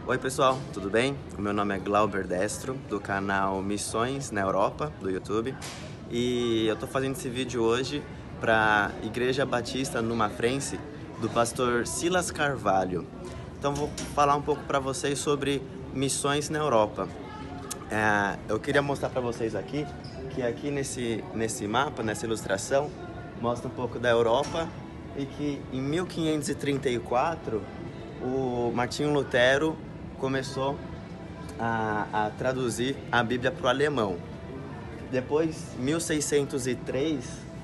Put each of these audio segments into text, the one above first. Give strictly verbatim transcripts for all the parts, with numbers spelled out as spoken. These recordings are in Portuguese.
Oi pessoal, tudo bem? O meu nome é Glauber Destro, do canal Missões na Europa, do YouTube. E eu tô fazendo esse vídeo hoje para a Igreja Batista no Mafrense, do pastor Silas Carvalho. Então vou falar um pouco para vocês sobre missões na Europa. É, eu queria mostrar para vocês aqui, que aqui nesse, nesse mapa, nessa ilustração, mostra um pouco da Europa e que em mil quinhentos e trinta e quatro o Martinho Lutero começou a, a traduzir a Bíblia para o alemão. Depois, em mil seiscentos e três,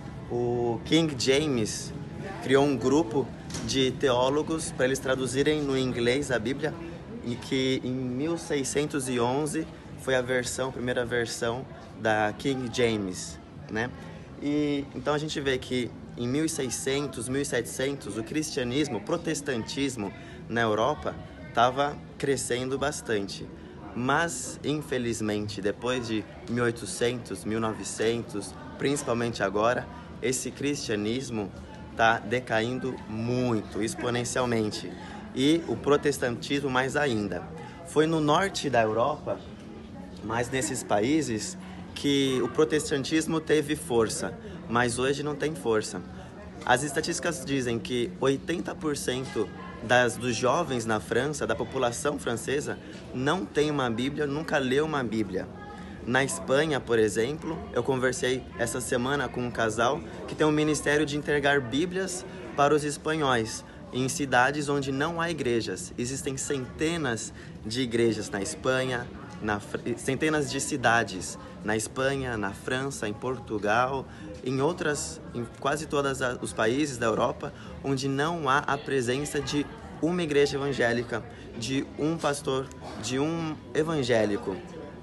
o King James criou um grupo de teólogos para eles traduzirem no inglês a Bíblia, e que em mil seiscentos e onze foi a versão, a primeira versão da King James, né? E então a gente vê que em mil e seiscentos, mil e setecentos, o cristianismo, o protestantismo na Europa estava crescendo bastante. Mas, infelizmente, depois de mil e oitocentos, mil e novecentos, principalmente agora, esse cristianismo está decaindo muito, exponencialmente. E o protestantismo mais ainda. Foi no norte da Europa, mas nesses países, que o protestantismo teve força, mas hoje não tem força. As estatísticas dizem que oitenta por cento das, dos jovens na França, da população francesa, não tem uma Bíblia, nunca leu uma Bíblia. Na Espanha, por exemplo, eu conversei essa semana com um casal que tem um ministério de entregar Bíblias para os espanhóis, em cidades onde não há igrejas. Existem centenas de igrejas na Espanha, na, centenas de cidades na Espanha, na França, em Portugal, em outras, em quase todos os países da Europa, onde não há a presença de uma igreja evangélica, de um pastor, de um evangélico.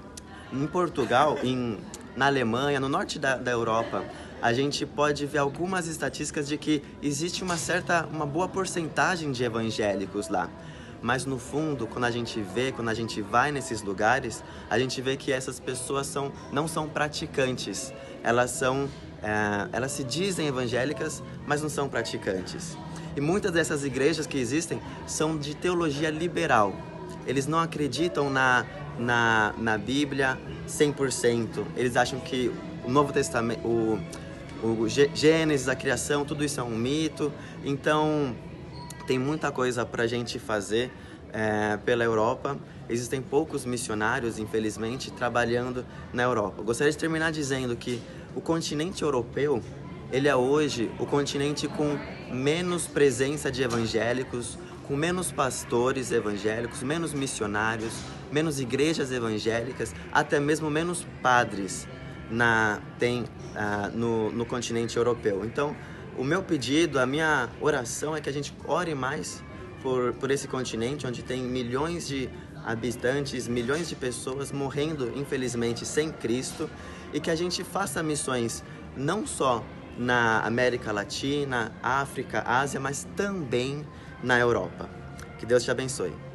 Em Portugal, em, na Alemanha, no norte da, da Europa, a gente pode ver algumas estatísticas de que existe uma certa, uma boa porcentagem de evangélicos lá. Mas no fundo, quando a gente vê, quando a gente vai nesses lugares, a gente vê que essas pessoas são, não são praticantes. Elas são, é, elas se dizem evangélicas, mas não são praticantes. E muitas dessas igrejas que existem são de teologia liberal. Eles não acreditam na, na, na Bíblia cem por cento. Eles acham que o Novo Testamento, o, o Gênesis, a criação, tudo isso é um mito. Então, tem muita coisa para a gente fazer é, pela Europa. Existem poucos missionários, infelizmente, trabalhando na Europa. Eu gostaria de terminar dizendo que o continente europeu, ele é hoje o continente com menos presença de evangélicos, com menos pastores evangélicos, menos missionários, menos igrejas evangélicas, até mesmo menos padres na, tem, uh, no, no continente europeu. Então, o meu pedido, a minha oração é que a gente ore mais por, por esse continente, onde tem milhões de habitantes, milhões de pessoas morrendo, infelizmente, sem Cristo, e que a gente faça missões não só na América Latina, África, Ásia, mas também na Europa. Que Deus te abençoe.